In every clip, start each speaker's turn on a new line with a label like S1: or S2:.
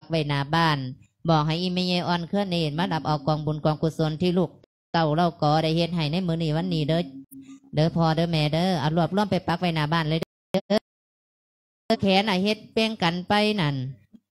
S1: ไว้หน้าบ้านบอกให้อีเมย์ออนเคลื่อนเนตมาดับเอากองบุญกองกุศลที่ลูกเต่าเราก่อได้เฮ็ดให้ในมื้อนี้วันนี้เด้อพอเด้อแม่เด้อเอารวบรวมไปปักไว้หน้าบ้านเลยเด้อแขนเฮ็ดเป้งกันไปนั่น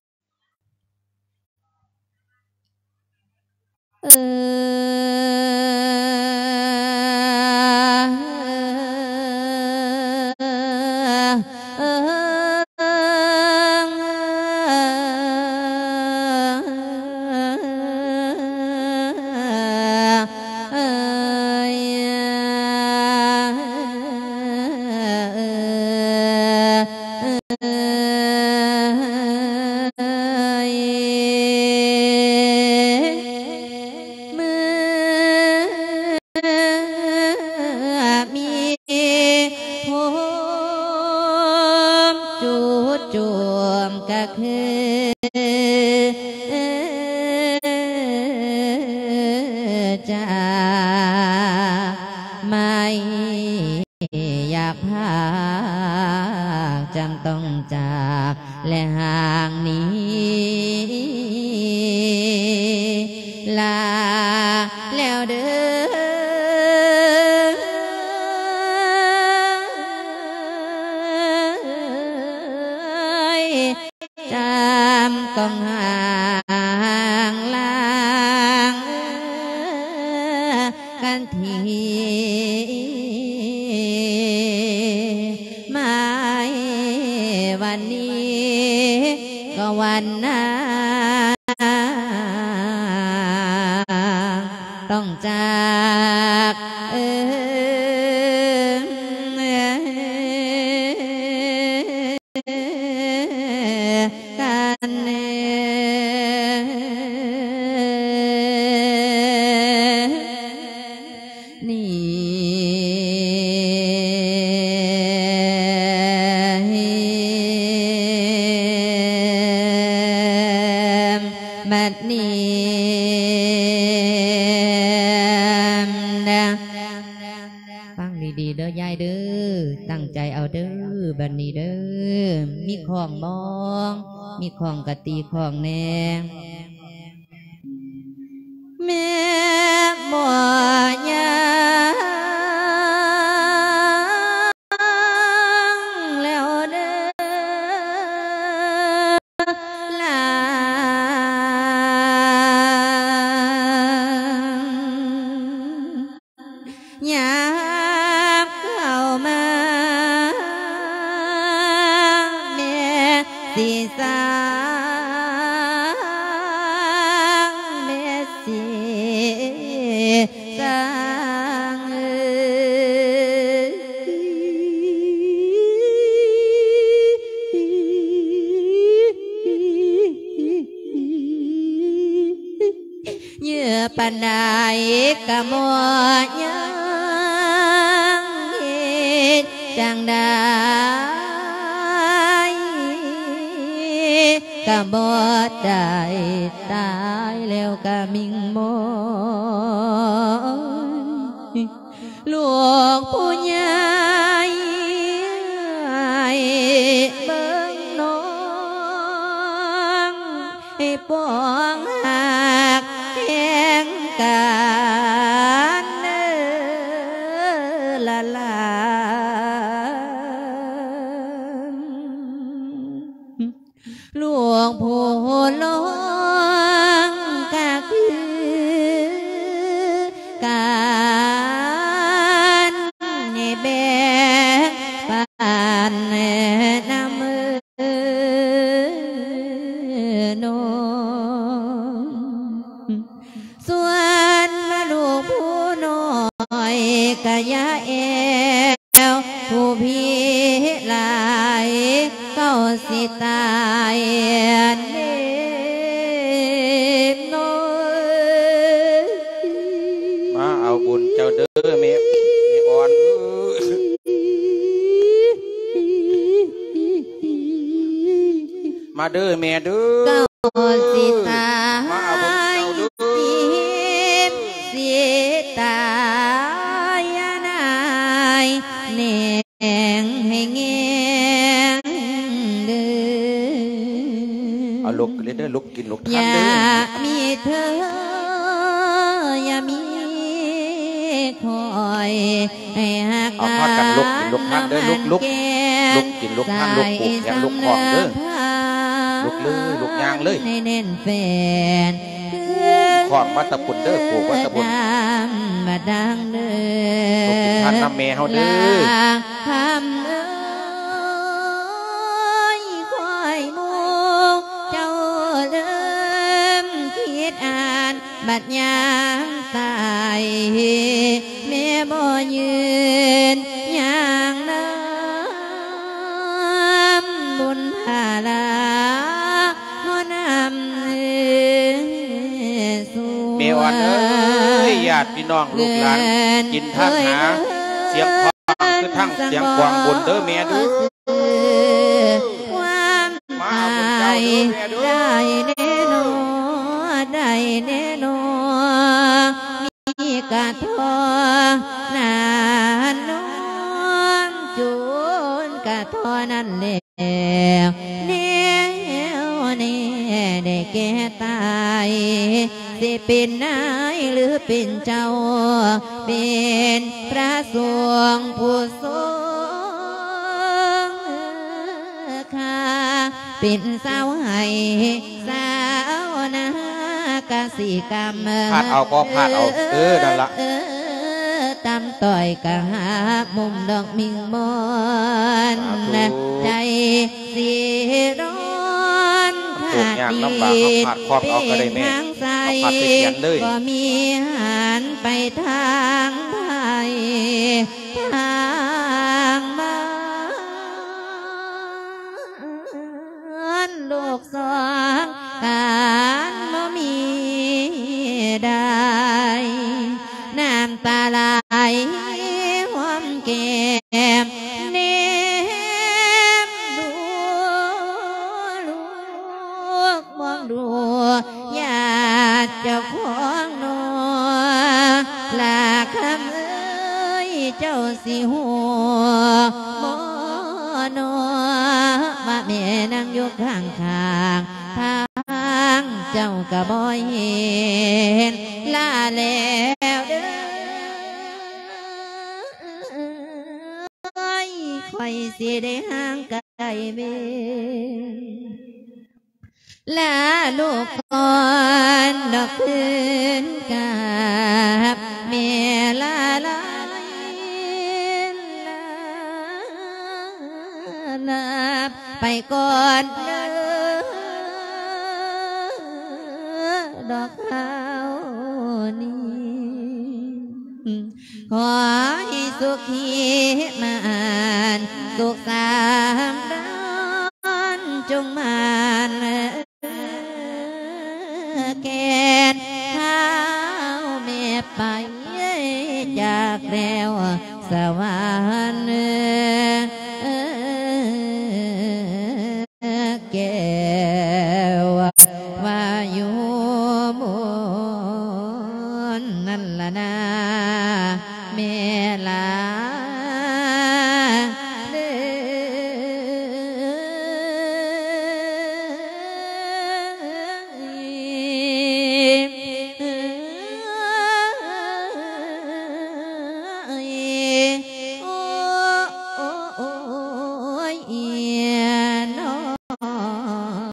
S1: ของกะตีของแน่แม่หมอยางแล้วเด้อลายามเข้ามาแม่สีสาปันใดกะมัวยังเฮ็ดจังใดกะบ่ได้ตายแล้วกะมิงมอนลูกผู้ใหญ่เบิ่งน้องให้ป้องหักกันละลาหลวงพ่อหลวงก็คือการแบ่งปันน้ำมือนส่วนลูกผู้น้อยกะยาแอวผู้พี่หลายก็สิตายเด็กน้อย
S2: มาเอาบุญเจ้าเด้อแม่อ่อนมาเด้อแม่เด้อ
S1: ก็สิตายสิตายนายแหน่งให้แงงเด้อ
S2: เอาลูกเด้อลุกกินลุกทาน
S1: อย่า
S2: เด้อ
S1: มีเธออย่ามีคอยให้หัก
S2: เอาพากันลุกกินลุกทานเด้อลุกลุกลุกกินลุกทานลุกปลูกแขนลุกคลองเด้อลุกเลยลุกยางเลย
S1: ให้เน้นแฟน
S2: คลองมาตะปุ่นเด้อปลูกมาตะปุ่น
S1: มาดังเด้อ
S2: ลุกกินทานน้ำแม่เฮาเด้อ
S1: คำเอ้ยคอยมูเจ้าเริ่มคิดอ่านบัดยามตายแม่บ่ยืนอย่างน้ำบุญพาลาหอนำสู่
S2: เมียวันเอ้ยญาติพี่น้องลูกหลานกินท่านหาเสียงคลองคือทั้งเสียงกวางบนเด้อเมียดู
S1: ความตายได้แน่นอนได้แน่นอนมีกระทอนานน้องจูนกระทอนั่นแล้วแน่แน่ได้แก่ตายสิเป็นนายหรือเป็นเจ้าเป็นพระสงฆ์ผู้ทรงค่าเป็นสาวให้สาวนากสิกรรม
S2: พาดเอาก็พาดเอานั่นละ
S1: ตำต่อยกะหักมุมดอกมิงมอนใจสิร้อนขาดดีเป็นทางใสก็มีหันไปทางไทยทางบ้านลูกสองการบ่มีได้น้ำตาไหลหอมแก้มเนมดูลูกมองดูญาติเจ้าของนอลาคำเอ้ยเจ้าสิหัวมอนอว่าแม่นั่งอยู่ข้างข้างทางเจ้ากะบ่เห็นลาแล้วเด้อคอยสิได้ห่างไกลเว้ลาลูกก่อนดอกคืนกับแม่ลาลาลาไปก่อนเด้อดอกข้าวนี้ขอให้สุขีมานสุขสามด้านจงมานแกนข้าวแม่ไปจากแล้วสวรรค์